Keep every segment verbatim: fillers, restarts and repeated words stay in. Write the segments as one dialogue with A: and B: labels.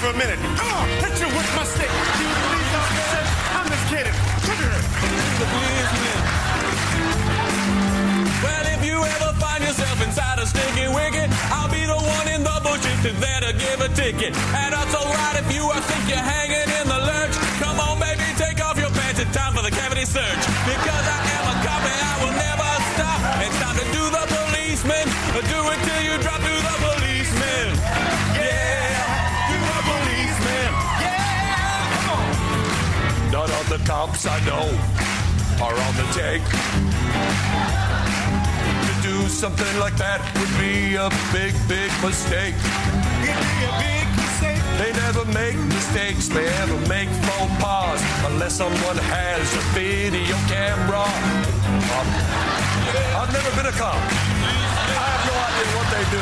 A: a minute. Oh, hit you with my stick. You police officer. I'm just kidding.
B: The policeman. Well, if you ever find yourself inside a sticky wicket, I'll be the one in the bushes there to give a ticket. And that's alright if you think you're hanging in the lurch. Come on, baby, take off your pants. It's time for the cavity search. Because I am a cop and I will never stop. It's time to do the policeman. Do it till you drop. Do the policeman. Yeah, do the policeman. Yeah, come on. None of the cops I know are on the take. To do something like that would be a big, big mistake.
A: It'd be a big mistake.
B: They never make mistakes, they ever make faux pas, unless someone has a video camera. Um, I've never been a cop. I have no idea what they do.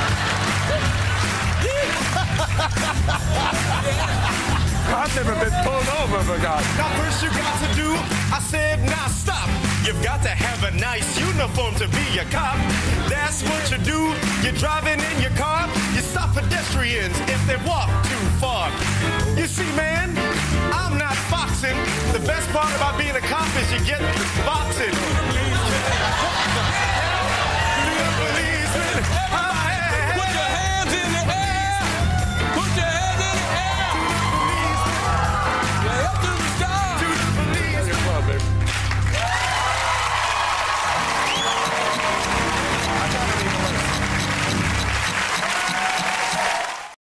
B: I've never been pulled over, for God.
A: Now first you got to do, I said now stop. You've got to have a nice uniform to be a cop. That's what you do. You're driving in your car. You stop pedestrians if they walk too far. You see, man, I'm not foxing. The best part about being a cop is you get boxing. Policeman,